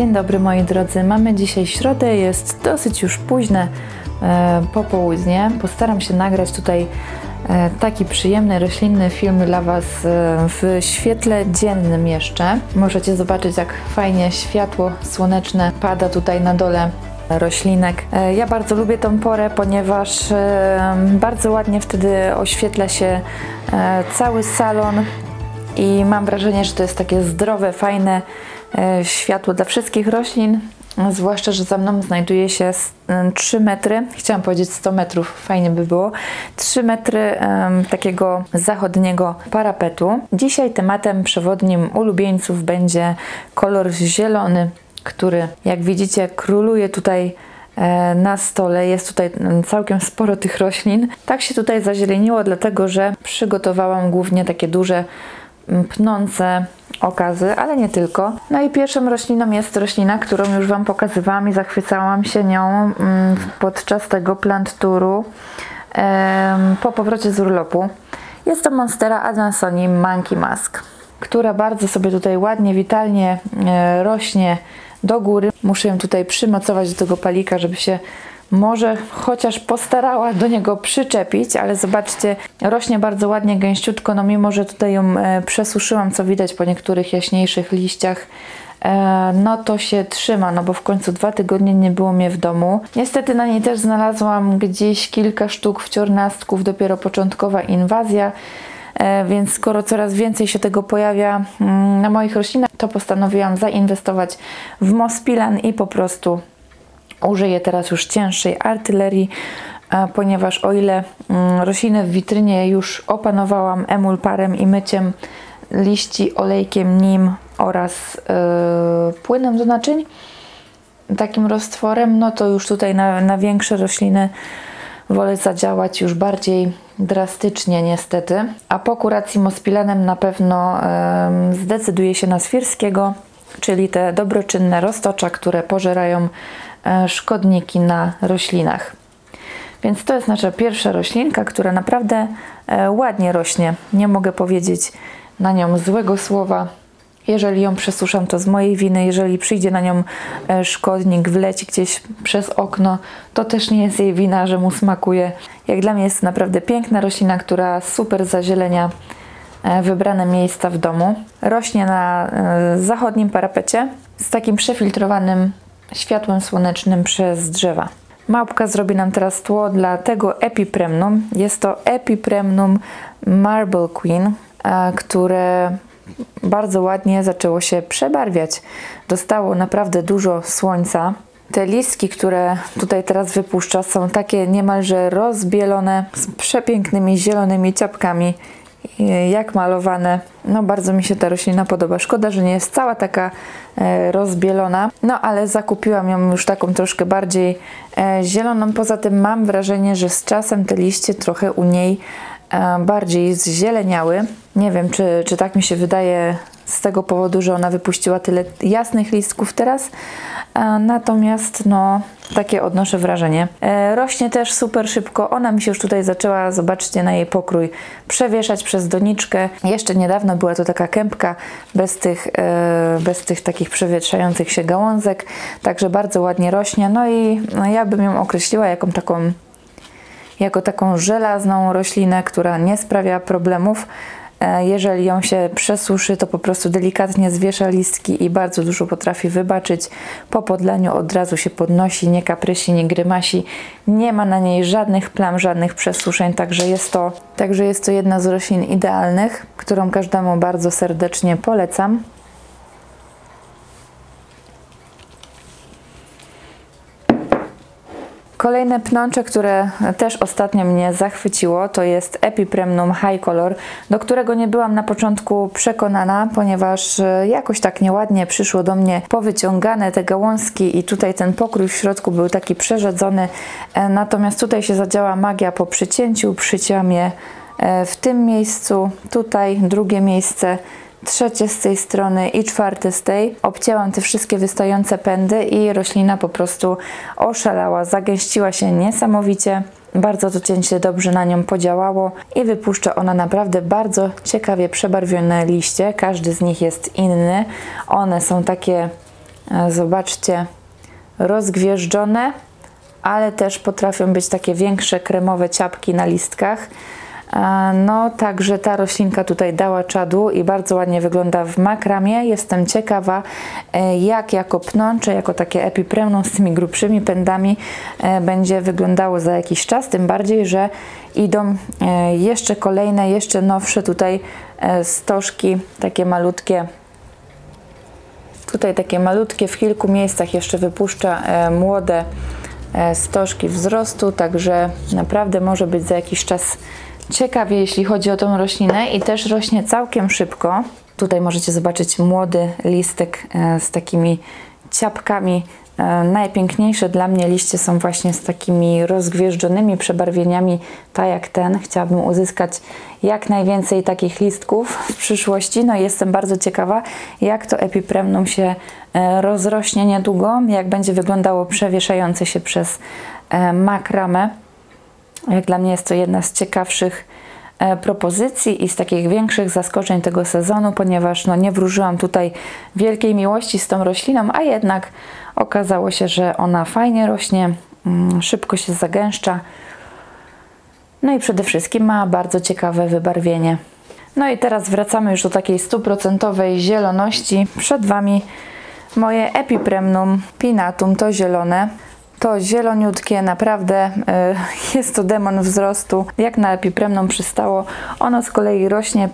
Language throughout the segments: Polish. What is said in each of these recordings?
Dzień dobry moi drodzy, mamy dzisiaj środę, jest dosyć już późne popołudnie. Postaram się nagrać tutaj taki przyjemny, roślinny film dla Was w świetle dziennym jeszcze. Możecie zobaczyć, jak fajnie światło słoneczne pada tutaj na dole roślinek. Ja bardzo lubię tą porę, ponieważ bardzo ładnie wtedy oświetla się cały salon i mam wrażenie, że to jest takie zdrowe, fajne światło dla wszystkich roślin, zwłaszcza, że za mną znajduje się 3 metry, chciałam powiedzieć 100 metrów, fajnie by było, 3 metry takiego zachodniego parapetu. Dzisiaj tematem przewodnim ulubieńców będzie kolor zielony, który, jak widzicie, króluje tutaj na stole. Jest tutaj całkiem sporo tych roślin. Tak się tutaj zazieleniło, dlatego że przygotowałam głównie takie duże, pnące okazy, ale nie tylko. No i pierwszą rośliną jest roślina, którą już Wam pokazywałam i zachwycałam się nią podczas tego plant touru po powrocie z urlopu. Jest to Monstera adansonii Monkey Mask, która bardzo sobie tutaj ładnie, witalnie rośnie do góry. Muszę ją tutaj przymocować do tego palika, żeby się może chociaż postarała do niego przyczepić, ale zobaczcie, rośnie bardzo ładnie, gęściutko, no mimo, że tutaj ją przesuszyłam, co widać po niektórych jaśniejszych liściach, no to się trzyma, no bo w końcu 2 tygodnie nie było mnie w domu. Niestety na niej też znalazłam gdzieś kilka sztuk wciornastków, dopiero początkowa inwazja, więc skoro coraz więcej się tego pojawia na moich roślinach, to postanowiłam zainwestować w Mospilan i po prostu użyję teraz już cięższej artylerii, ponieważ o ile rośliny w witrynie już opanowałam emulparem i myciem liści olejkiem nim oraz płynem do naczyń, takim roztworem, no to już tutaj na większe rośliny wolę zadziałać już bardziej drastycznie niestety. A po kuracji Mospilanem na pewno zdecyduję się na Swirskiego, czyli te dobroczynne roztocza, które pożerają szkodniki na roślinach. Więc to jest nasza pierwsza roślinka, która naprawdę ładnie rośnie. Nie mogę powiedzieć na nią złego słowa. Jeżeli ją przesuszam, to z mojej winy. Jeżeli przyjdzie na nią szkodnik, wleci gdzieś przez okno, to też nie jest jej wina, że mu smakuje. Jak dla mnie jest to naprawdę piękna roślina, która super zazielenia wybrane miejsca w domu. Rośnie na zachodnim parapecie z takim przefiltrowanym światłem słonecznym przez drzewa. Małpka zrobi nam teraz tło dla tego Epipremnum. Jest to Epipremnum Marble Queen, które bardzo ładnie zaczęło się przebarwiać. Dostało naprawdę dużo słońca. Te listki, które tutaj teraz wypuszcza, są takie niemalże rozbielone, z przepięknymi zielonymi ciapkami, jak malowane. No bardzo mi się ta roślina podoba. Szkoda, że nie jest cała taka rozbielona, no ale zakupiłam ją już taką troszkę bardziej zieloną. Poza tym mam wrażenie, że z czasem te liście trochę u niej bardziej zzieleniały. Nie wiem, czy tak mi się wydaje z tego powodu, że ona wypuściła tyle jasnych listków teraz, natomiast no takie odnoszę wrażenie. Rośnie też super szybko, ona mi się już tutaj zaczęła, zobaczcie na jej pokrój, przewieszać przez doniczkę. Jeszcze niedawno była to taka kępka bez tych takich przewietrzających się gałązek, także bardzo ładnie rośnie. No i ja bym ją określiła jako taką żelazną roślinę, która nie sprawia problemów. Jeżeli ją się przesuszy, to po prostu delikatnie zwiesza listki i bardzo dużo potrafi wybaczyć. Po podlaniu od razu się podnosi, nie kaprysi, nie grymasi. Nie ma na niej żadnych plam, żadnych przesuszeń, także jest to jedna z roślin idealnych, którą każdemu bardzo serdecznie polecam. Kolejne pnącze, które też ostatnio mnie zachwyciło, to jest Epipremnum High Color, do którego nie byłam na początku przekonana, ponieważ jakoś tak nieładnie przyszło do mnie powyciągane te gałązki i tutaj ten pokrój w środku był taki przerzedzony, natomiast tutaj się zadziała magia po przycięciu, przycięłam je w tym miejscu, tutaj drugie miejsce, trzecie z tej strony i czwarte z tej. Obcięłam te wszystkie wystające pędy i roślina po prostu oszalała, zagęściła się niesamowicie. Bardzo to cięcie dobrze na nią podziałało i wypuszcza ona naprawdę bardzo ciekawie przebarwione liście. Każdy z nich jest inny. One są takie zobaczcie, rozgwieżdżone, ale też potrafią być takie większe kremowe ciapki na listkach. No, także ta roślinka tutaj dała czadu i bardzo ładnie wygląda w makramie. Jestem ciekawa, jak jako pnącze, jako takie epipremnum z tymi grubszymi pędami będzie wyglądało za jakiś czas, tym bardziej, że idą jeszcze kolejne, jeszcze nowsze tutaj stożki, takie malutkie. Tutaj takie malutkie, w kilku miejscach jeszcze wypuszcza młode stożki wzrostu, także naprawdę może być za jakiś czas ciekawie, jeśli chodzi o tą roślinę i też rośnie całkiem szybko. Tutaj możecie zobaczyć młody listek z takimi ciapkami. Najpiękniejsze dla mnie liście są właśnie z takimi rozgwieżdżonymi przebarwieniami, tak jak ten. Chciałabym uzyskać jak najwięcej takich listków w przyszłości. No i jestem bardzo ciekawa, jak to epipremnum się rozrośnie niedługo, jak będzie wyglądało przewieszające się przez makramę. Jak dla mnie jest to jedna z ciekawszych propozycji i z takich większych zaskoczeń tego sezonu, ponieważ no, nie wróżyłam tutaj wielkiej miłości z tą rośliną, a jednak okazało się, że ona fajnie rośnie, szybko się zagęszcza, no i przede wszystkim ma bardzo ciekawe wybarwienie. No i teraz wracamy już do takiej 100% zieloności. Przed Wami moje epipremnum pinnatum, to zielone. To zieloniutkie, naprawdę jest to demon wzrostu, jak na epipremnum przystało. Ono z kolei rośnie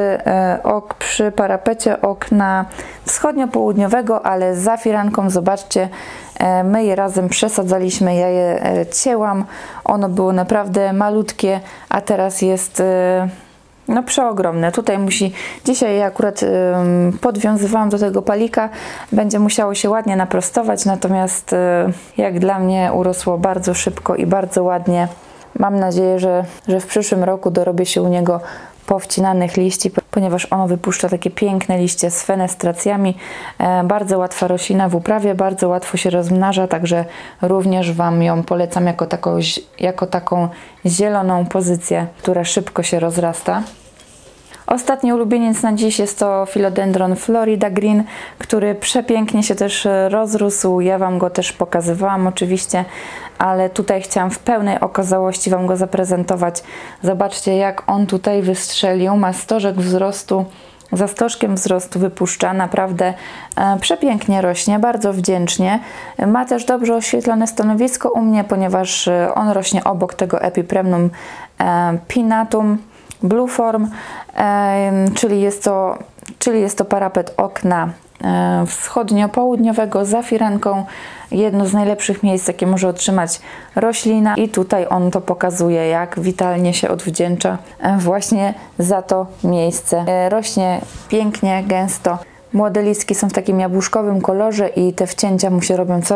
przy parapecie okna wschodnio-południowego, ale za firanką. Zobaczcie, my je razem przesadzaliśmy, ja je cięłam. Ono było naprawdę malutkie, a teraz jest no przeogromne. Tutaj dzisiaj ja akurat podwiązywałam do tego palika, będzie musiało się ładnie naprostować, natomiast jak dla mnie urosło bardzo szybko i bardzo ładnie. Mam nadzieję, że w przyszłym roku dorobię się u niego powcinanych liści, ponieważ ono wypuszcza takie piękne liście z fenestracjami. Bardzo łatwa roślina w uprawie, bardzo łatwo się rozmnaża, także również Wam ją polecam jako taką zieloną pozycję, która szybko się rozrasta. Ostatni ulubieniec na dziś jest to Philodendron Florida Green, który przepięknie się też rozrósł. Ja Wam go też pokazywałam oczywiście, ale tutaj chciałam w pełnej okazałości Wam go zaprezentować. Zobaczcie, jak on tutaj wystrzelił. Ma stożek wzrostu, za stożkiem wzrostu wypuszcza. Naprawdę przepięknie rośnie, bardzo wdzięcznie. Ma też dobrze oświetlone stanowisko u mnie, ponieważ on rośnie obok tego epipremnum pinnatum blueform, czyli jest to parapet okna wschodnio-południowego za firanką. Jedno z najlepszych miejsc, jakie może otrzymać roślina, i tutaj on to pokazuje, jak witalnie się odwdzięcza właśnie za to miejsce. Rośnie pięknie, gęsto. Młode listki są w takim jabłuszkowym kolorze i te wcięcia mu się robią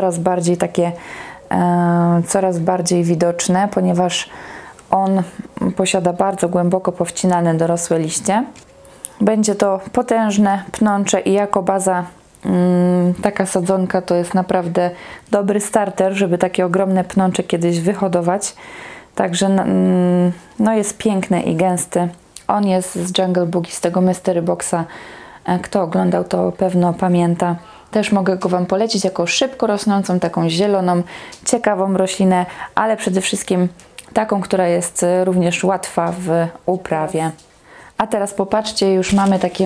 coraz bardziej widoczne, ponieważ on posiada bardzo głęboko powcinane dorosłe liście. Będzie to potężne pnącze i jako baza taka sadzonka to jest naprawdę dobry starter, żeby takie ogromne pnącze kiedyś wyhodować. Także no jest piękny i gęsty. On jest z Jungle Boogie, z tego Mystery Boxa. Kto oglądał, to pewno pamięta. Też mogę go Wam polecić jako szybko rosnącą, taką zieloną, ciekawą roślinę, ale przede wszystkim taką, która jest również łatwa w uprawie. A teraz popatrzcie, już mamy takie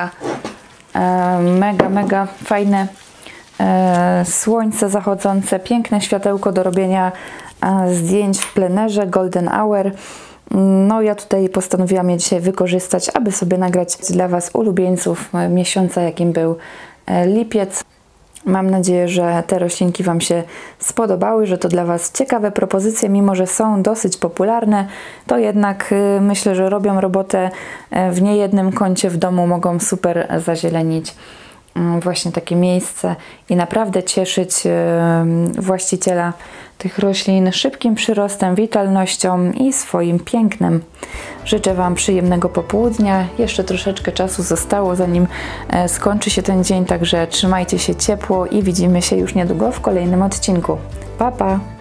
mega fajne słońce zachodzące, piękne światełko do robienia zdjęć w plenerze, Golden Hour. No ja tutaj postanowiłam je dzisiaj wykorzystać, aby sobie nagrać dla Was ulubieńców miesiąca, jakim był lipiec. Mam nadzieję, że te roślinki Wam się spodobały, że to dla Was ciekawe propozycje, mimo że są dosyć popularne, to jednak myślę, że robią robotę w niejednym kącie w domu, mogą super zazielenić właśnie takie miejsce i naprawdę cieszyć właściciela tych roślin szybkim przyrostem, witalnością i swoim pięknem. Życzę Wam przyjemnego popołudnia. Jeszcze troszeczkę czasu zostało, zanim skończy się ten dzień, także trzymajcie się ciepło i widzimy się już niedługo w kolejnym odcinku. Pa, pa!